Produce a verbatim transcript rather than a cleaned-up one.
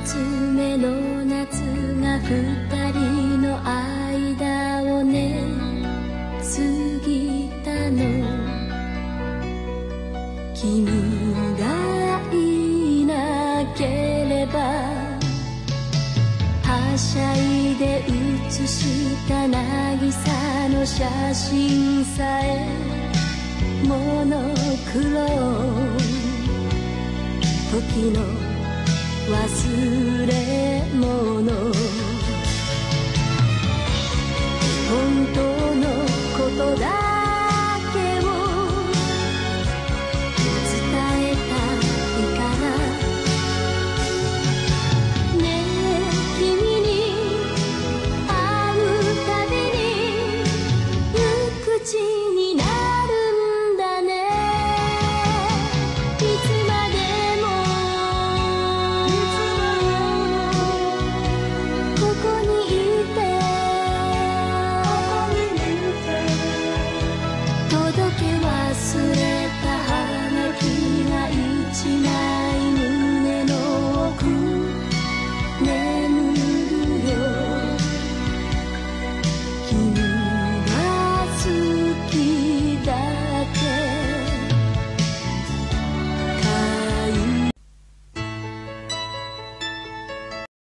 つ目の夏が二人の間をね過ぎたの。君がいなければはしゃいで写した渚の写真さえモノクロ時の忘れ物